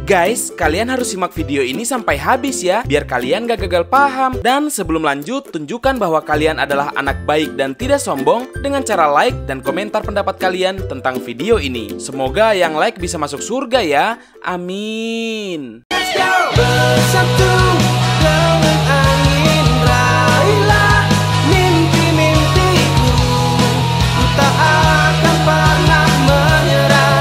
Guys, kalian harus simak video ini sampai habis ya, biar kalian gak gagal paham. Dan sebelum lanjut, tunjukkan bahwa kalian adalah anak baik dan tidak sombong dengan cara like dan komentar pendapat kalian tentang video ini. Semoga yang like bisa masuk surga ya. Amin. Let's go! Bersatu dengan angin, raihlah mimpi-mimpiku. Ku tak akan pernah menyerah.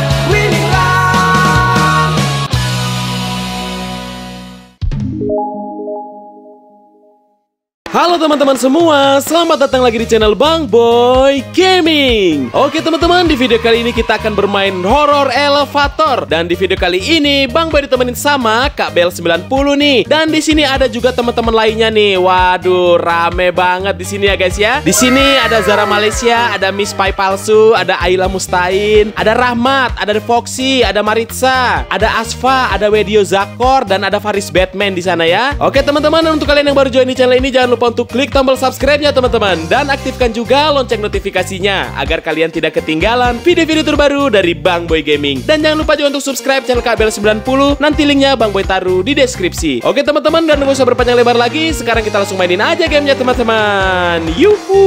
Halo teman-teman semua, selamat datang lagi di channel Bang Boy Gaming. Oke teman-teman, di video kali ini kita akan bermain horror elevator. Dan di video kali ini Bang Boy ditemenin sama Kak Bel 90 nih. Dan di sini ada juga teman-teman lainnya nih. Waduh, rame banget di sini ya guys ya. Di sini ada Zara Malaysia, ada Miss Pai Palsu, ada Ayla Mustain, ada Rahmat, ada Foxy, ada Maritza, ada Asfa, ada Wedio Zakor, dan ada Faris Batman di sana ya. Oke teman-teman, untuk kalian yang baru join di channel ini jangan lupa untuk klik tombol subscribe-nya teman-teman. Dan aktifkan juga lonceng notifikasinya agar kalian tidak ketinggalan video-video terbaru dari Bang Boy Gaming. Dan jangan lupa juga untuk subscribe channel Kak Bel 90. Nanti linknya Bang Boy taruh di deskripsi. Oke teman-teman, dan gak usah berpanjang lebar lagi. Sekarang kita langsung mainin aja gamenya teman-teman. Yuhu.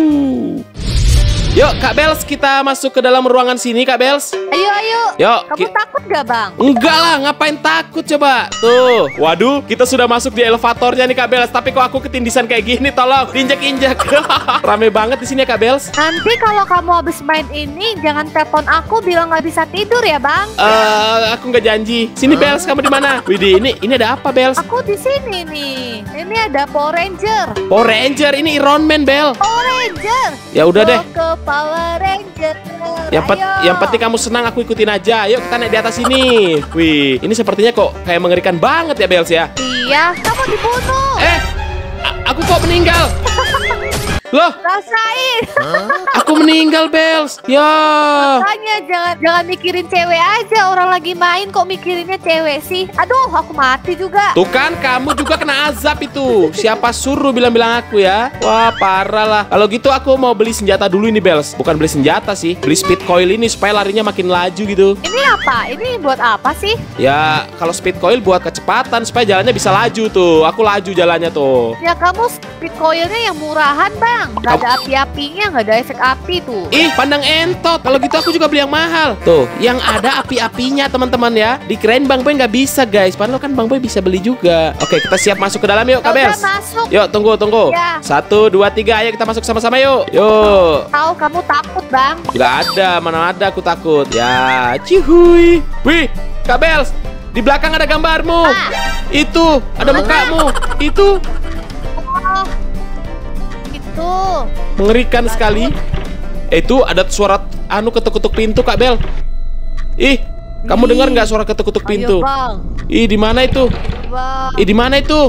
Yuk Kak Bels, kita masuk ke dalam ruangan sini Kak Bels. Ayo. Yuk. Kamu takut gak Bang? Enggak lah, ngapain takut coba. Tuh, waduh, kita sudah masuk di elevatornya nih Kak Bels. Tapi kok aku ketindisan kayak gini, tolong diinjak-injak. Rame banget di sini ya Kak Bels. Nanti kalau kamu habis main ini jangan telepon aku bilang nggak bisa tidur ya Bang. Aku nggak janji. Sini Bels, kamu di mana? Widih, ini ada apa Bels? Aku di sini nih. Ini ada Power Ranger. Power Ranger, ini Iron Man Bel. Power Ranger. Ya udah deh. Ke Power Ranger. Yang penting kamu senang, aku ikutin aja. Yuk kita naik di atas ini. Wih, ini sepertinya kok kayak mengerikan banget ya Bels ya. Iya, kamu dibunuh. Aku kok meninggal? Loh, rasain. Aku meninggal Bels. Ya. Makanya jangan mikirin cewek aja. Orang lagi main kok mikirinnya cewek sih. Aduh, aku mati juga. Tuh kan, kamu juga kena azab itu. Siapa suruh bilang-bilang aku ya? Wah, parah lah. Kalau gitu aku mau beli senjata dulu ini Bels. Bukan beli senjata sih, beli speed coil ini supaya larinya makin laju gitu. Ini apa? Ini buat apa sih? Ya, kalau speed coil buat kecepatan supaya jalannya bisa laju tuh. Aku laju jalannya tuh. Ya kamu speed coilnya yang murahan Bang. Gak ada api-apinya, gak ada efek api tuh. Ih, pandang entot. Kalau gitu aku juga beli yang mahal. Tuh, yang ada api-apinya teman-teman ya. Dikirain Bang Boy nggak bisa guys. Padahal kan Bang Boy bisa beli juga. Oke, kita siap masuk ke dalam yuk Kak Bels. Yuk, tunggu. Ya. 1, 2, 3, ayo kita masuk sama-sama yuk. Yuk. Tahu kamu takut Bang? Gak ada, mana ada aku takut. Ya, cihuy. Wih, Kak Bels, di belakang ada gambarmu. Itu, ada mukamu. Itu. Oh, itu. Mengerikan sekali. Itu ada suara ketuk-ketuk pintu Kak Bel. Ih, kamu dengar nggak suara ketuk-ketuk pintu? Ayo, Bang. Ih, di mana itu? Bang. Ih, di mana itu?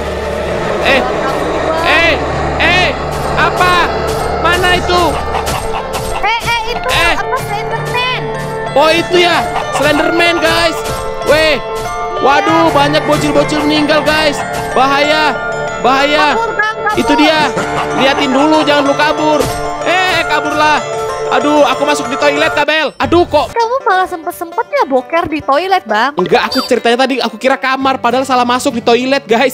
Apa? Mana itu? Itu apa Slenderman? Oh, itu ya, Slenderman guys. Weh, waduh, banyak bocil-bocil meninggal guys. Bahaya. Kabur, Bang, kabur. Itu dia. Liatin dulu, jangan lu kabur. Kaburlah. Aduh, aku masuk di toilet Kak Bel. Aduh, kok Kamu malah sempet-sempetnya boker di toilet Bang. enggak, aku ceritanya tadi aku kira kamar, padahal salah masuk di toilet guys.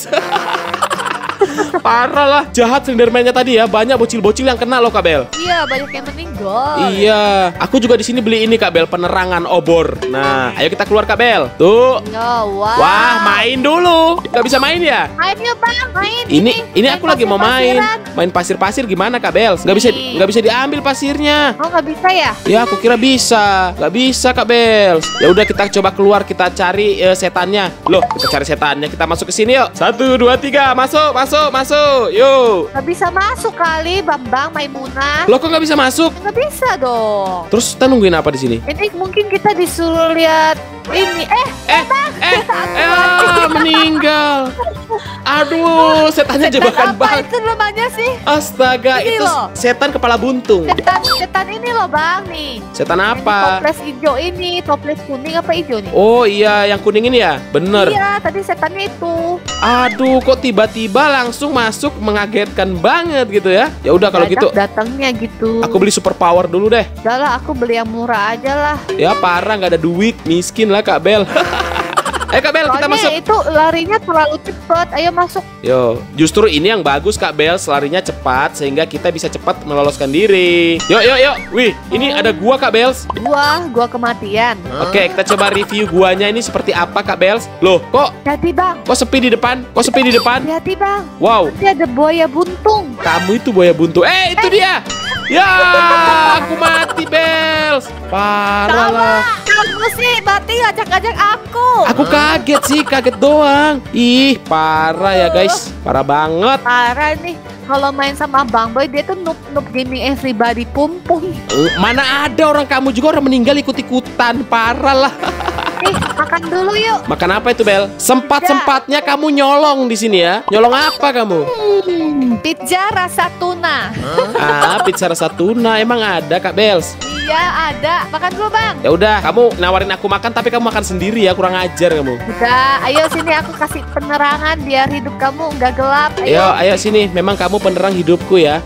Parah lah, jahat Slenderman-nya tadi ya. Banyak bocil-bocil yang kena loh Kak Bel. Iya, banyak yang meninggal. Iya, aku juga di sini beli ini Kak Bel, penerangan obor. Nah, ayo kita keluar Kak Bel. Tuh. Ya, wow. Wah, main dulu. Gak bisa main ya? Main yuk Bang, main. Ini aku lagi mau main. Main pasir-pasir gimana Kak Bel? Gak bisa diambil pasirnya. Oh, nggak bisa ya? Ya, aku kira bisa. Gak bisa Kak Bel. Ya udah, kita coba keluar, kita cari setannya. Loh, kita cari setannya. Kita masuk ke sini yuk. 1, 2, 3, masuk. Yuk. Nggak bisa masuk kali, Bambang Maimunah. Loh, kok nggak bisa masuk? Nggak bisa dong. Terus kita nungguin apa di sini? Ini mungkin kita disuruh lihat ini. Meninggal. Aduh, setannya jebakan apa banget. itu namanya sih? Astaga, Ini itu loh. setan kepala buntung. Setan ini loh Bang nih. Setan Ini apa? toples hijau ini, toples kuning apa hijau nih? Oh iya, yang kuning ini ya? Bener. Iya, tadi setannya itu. Aduh, kok tiba-tiba langsung masuk, mengagetkan banget gitu ya. Ya udah kalau gitu, datangnya gitu. aku beli super power dulu deh. Udah lah, aku beli yang murah aja lah. Ya parah, nggak ada duit, miskin lah Kak Bel. Ayo Kak Bel, kita Soalnya masuk. itu larinya terlalu cepat. Ayo masuk. Yo, justru ini yang bagus Kak Bel, larinya cepat sehingga kita bisa cepat meloloskan diri. Yuk, yuk, yuk. Wih, ini ada gua Kak Bels. Gua kematian. Oke, kita coba review guanya ini seperti apa Kak Bels. Loh, Hati bang. kok sepi di depan? Kok sepi di depan? Hati bang. Wow, Nanti ada buaya buntung. kamu itu buaya buntu. Itu dia. Ya, aku mati Bels. Parah lah. Kamu sih mati ngajak-ngajak aku. Aku kaget sih, kaget doang. Ih, parah ya guys. Parah banget. Parah nih. Kalau main sama Bang Boy dia tuh noob gaming everybody pum. Mana ada orang kamu juga orang meninggal ikut-ikutan. Parah lah. Makan dulu yuk. Makan apa itu Bel? Sempat-sempatnya kamu nyolong di sini ya. Nyolong apa kamu? Pizza rasa tuna. Pizza rasa tuna emang ada Kak Bels? Iya ada. Makan dulu bang. Ya udah, kamu nawarin aku makan tapi kamu makan sendiri ya, kurang ajar kamu. Udah, ayo sini aku kasih penerangan biar hidup kamu nggak gelap. Ayo sini, memang kamu penerang hidupku ya.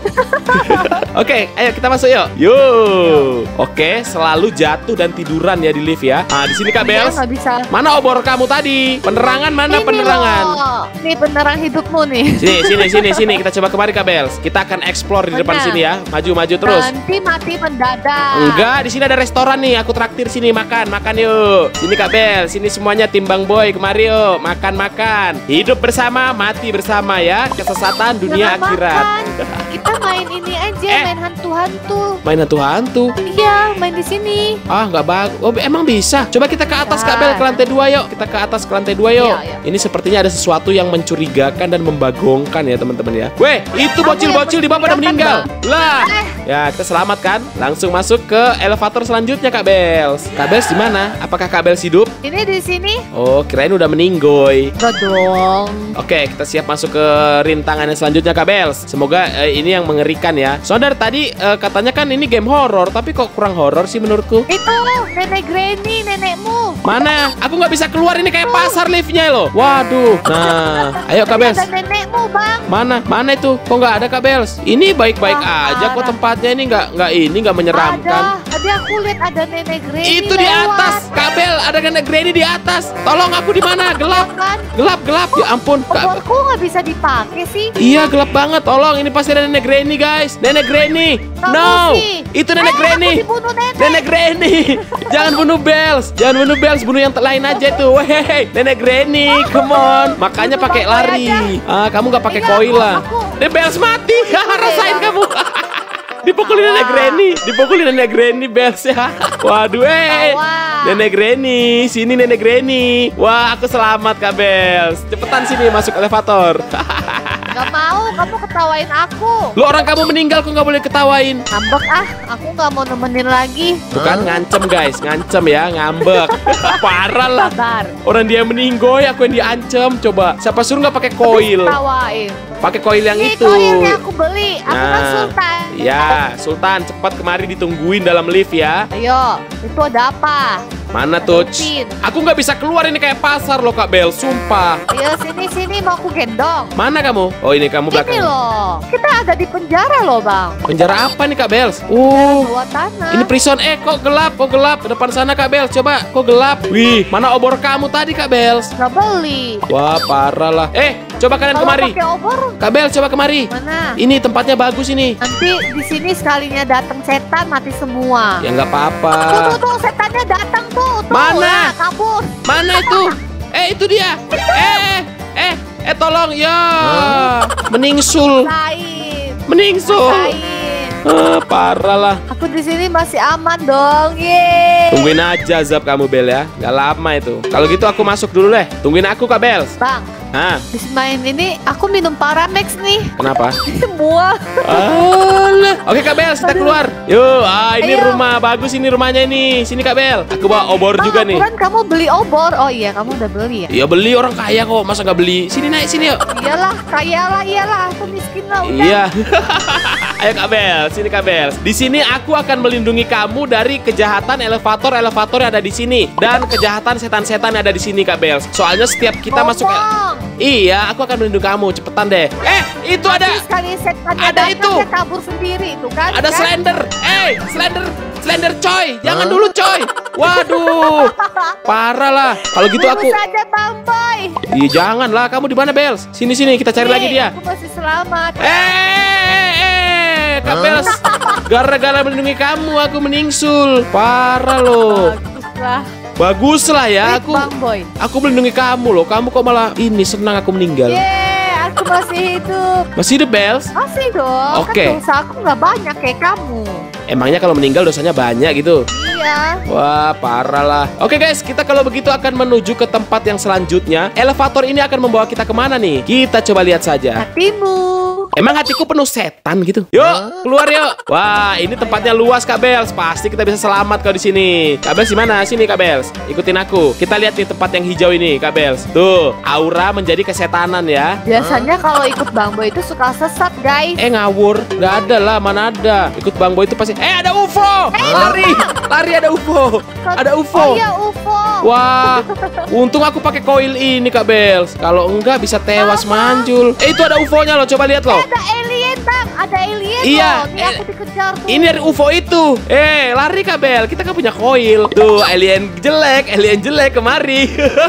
Oke, ayo kita masuk yuk. Yuk. Oke, selalu jatuh dan tiduran ya di lift ya. Di sini Kak Bels. Nggak bisa. Mana obor kamu tadi? Penerangan mana Ini penerangan? loh. Ini penerang hidupmu nih. Sini. Kita coba kemari Kak Bels. Kita akan explore di depan Mana? sini ya. Maju terus. Nanti mati mendadak. Enggak, di sini ada restoran nih. Aku traktir sini makan yuk. Sini Kak Bel, sini semuanya tim Bang Boy kemari yuk. Makan. Hidup bersama, mati bersama ya. Kesesatan dunia Jangan akhirat. makan. Kita main ini aja, main hantu-hantu. Main hantu-hantu. Iya, main di sini. Nggak bagus. Oh, emang bisa. Coba kita ke atas Kak Bel, ke lantai 2 yuk. Kita ke atas ke lantai 2 yuk. Iya. Ini sepertinya ada sesuatu yang mencurigakan dan membagongkan ya teman-teman ya. Weh, itu bocil-bocil di bawah pada meninggal. Lah. Ya, kita selamat kan? Langsung masuk ke elevator selanjutnya Kak Bels. Kak Bels di mana? Apakah Kak Bels hidup? Ini di sini. Oh, kirain udah meninggoy. Enggak dong. Oke, kita siap masuk ke rintangan yang selanjutnya Kak Bels. Semoga ini yang mengerikan ya. Soalnya dari tadi katanya kan ini game horor, tapi kok kurang horor sih menurutku. Itu nenek Granny, nenekmu. Mana? Aku nggak bisa keluar, ini kayak pasar liftnya loh. Waduh. Nah, ayo Kak Bels. Ada nenekmu, Bang. Mana itu? Kok nggak ada Kak Bels? Ini baik-baik aja kok tempatnya, ini nggak menyeramkan. Tadi aku lihat ada nenek Granny. Itu di atas, Kak Bel, ada nenek Granny di atas. Tolong aku di mana? Gelap. Kan? Gelap. Ya ampun, Kak. Oborku nggak bisa dipakai sih. Iya, gelap banget. Tolong, ini pasti ada nenek Granny, guys. Nenek Granny. Kamu No. sih. Itu nenek Granny. Aku dibunuh nenek. Nenek Granny. Jangan bunuh Bells. Bunuh yang lain aja tuh. Weh, nenek Granny, come on. Makanya Bunuh pakai Bang Boy lari. Kamu nggak pakai Iya, koil lah. aku- Nenek Bells mati. Rasain Bang. kamu. Dipukulin nenek Granny Bells ya. Waduh, Awas. Nenek Granny, sini nenek Granny. Wah, aku selamat Kak Bells. Cepetan sini masuk elevator. Gak mau, kamu ketawain aku. Lo orang kamu meninggal kok nggak boleh ketawain. Ngambek aku nggak mau nemenin lagi. Bukan ngancem guys, ngancem ya, ngambek. Parah lah. Sabar. Orang dia meninggoy, aku yang diancem. Coba, siapa suruh nggak pakai koil? Ketawain. Pakai koil yang Ini itu. koilnya aku beli. Aku kan Sultan. Ya, Sultan, cepat kemari ditungguin dalam lift ya. Ayo, itu ada apa? Mana tuh? Tin. Aku nggak bisa keluar, ini kayak pasar loh Kak Bel, sumpah. Ayo sini mau aku gendong. Mana kamu? Oh ini kamu Ini belakang. loh, kita ada di penjara loh bang. Penjara apa nih Kak Bels? Bawah tanah. Ini prison. Kok gelap? Ke depan sana Kak Bels, coba. Kok gelap? Wih, mana obor kamu tadi Kak Bels? Nggak beli. Wah, parah lah. Coba kalian Kalau kemari. pakai obor Kak Bels, coba kemari. mana? Ini tempatnya bagus ini. Nanti di sini sekalinya datang setan mati semua. Ya nggak apa-apa. Tuh setannya datang tuh. Mana? Lah, kabur. Mana itu? Itu dia. Tolong ya. Meningsul. Lain. Parah lah. Aku di sini masih aman dong. Yeay. Tungguin aja Zap kamu Bel ya. Nggak lama itu. Kalau gitu aku masuk dulu deh. Tungguin aku Kak Bels. Bang, habis main ini aku minum Paramex nih. Kenapa? Semua. Alah. Oke Kak Bel, kita keluar. Yuk, ini Ayo. rumah bagus ini rumahnya ini. Sini Kak Bel. Aku bawa obor Bang, juga nih. Kan kamu beli obor. Oh iya, kamu udah beli ya? Iya beli, orang kaya kok. Masa nggak beli? Sini naik sini yuk. Iyalah, iyalah. Aku miskin lah udah. Iya. Ayo Kak Bel, sini Kak Bel. Di sini aku akan melindungi kamu dari kejahatan elevator yang ada di sini dan kejahatan setan-setan yang ada di sini Kak Bel. Soalnya setiap kita masuk Iya, aku akan melindungi kamu. Cepetan deh. Itu ada. Sekali setannya Ada datang, itu. dia kabur sendiri itu kan. Ada kan? Slender. Slender. Slender coy, jangan dulu coy. Waduh, parah lah. Kalau gitu aku. Tunggu saja Bang Boy. Iya jangan lah, kamu di mana Bels? Sini kita cari lagi dia. Aku masih selamat. Kak Bels, gara-gara melindungi kamu aku meningsul. Parah loh. Bagus lah ya, Bang Boy. aku melindungi kamu loh. Kamu kok malah ini senang aku meninggal. Aku masih hidup. Masih hidup Bels? Masih dong. Oke. Kan dosa aku nggak banyak kayak kamu. Emangnya kalau meninggal dosanya banyak gitu? Iya. Wah, parah lah. Oke guys, kita kalau begitu akan menuju ke tempat yang selanjutnya. Elevator ini akan membawa kita kemana nih? Kita coba lihat saja. Hatimu. Emang hatiku penuh setan gitu? Yuk, keluar yuk. Wah, ini tempatnya luas Kak Bels. Pasti kita bisa selamat kalau di sini. Kak Bels di mana? Sini Kak Bels. Ikutin aku. Kita lihat nih tempat yang hijau ini, Kak Bels. Tuh, aura menjadi kesetanan ya. Biasanya kalau ikut Bang Boy itu suka sesat, guys. Ngawur. Nggak ada lah, mana ada. Ikut Bang Boy itu pasti. Ada UFO. Lari ada UFO. Ada UFO. Oh iya, UFO. Wah, untung aku pakai koil ini Kak Bels. Kalau enggak bisa tewas manjul. Itu ada UFO-nya loh, coba lihat loh. Ada alien Bang, ada alien Iya, loh. Nih aku dikejar tuh. ini dari UFO itu. Lari Kak Bel, kita kan punya koil. Tuh, alien jelek kemari.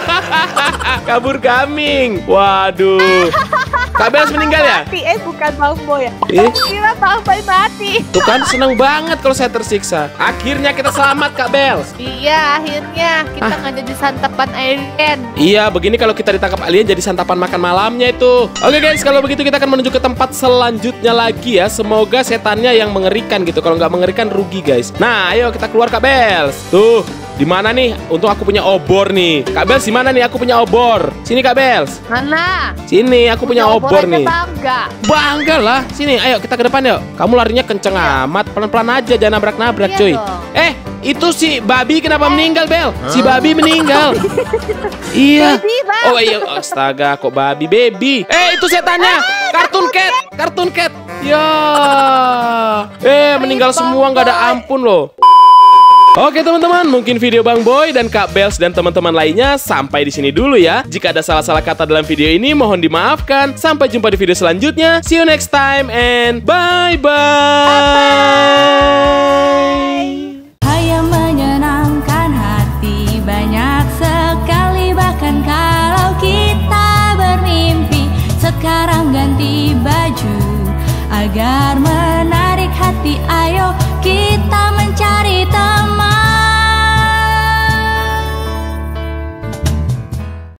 Kabur gaming. Waduh. Kak Bel meninggal ya? Mati, bukan Bang Boy ya. Ih. Aku kira Bang Boy mati. Tuh kan seneng banget kalau saya tersiksa. Akhirnya kita selamat Kak Bel. Iya, akhirnya kita nggak jadi santapan alien. Iya, begini kalau kita ditangkap alien jadi santapan makan malamnya itu. Oke guys, kalau begitu kita akan menuju ke tempat selanjutnya lagi ya. Semoga setannya yang mengerikan gitu. Kalau nggak mengerikan rugi guys. Nah, ayo kita keluar Kak Bels. Tuh, di mana nih? Untung aku punya obor nih. Kak Bels di mana nih? Aku punya obor. Sini Kak Bels. Mana? Sini, aku punya obor nih. Bangga. Bangga lah. Sini, ayo kita ke depan yuk. Kamu larinya kenceng amat. Pelan-pelan aja, jangan nabrak-nabrak Iya cuy. dong. Itu si babi kenapa meninggal, Bel? Si babi meninggal. Iya. Baby, Bang. Oh iya, astaga, kok babi baby. Itu setannya. Kartun cat. Ya. Meninggal semua nggak ada ampun loh. Oke teman-teman, mungkin video Bang Boy dan Kak Bels dan teman-teman lainnya sampai di sini dulu ya. Jika ada salah-salah kata dalam video ini mohon dimaafkan. Sampai jumpa di video selanjutnya. See you next time and bye-bye. Hai yang menyenangkan hati banyak sekali, bahkan kalau kita bermimpi sekarang ganti baju agar menarik hati. Ayo kita mencari teman.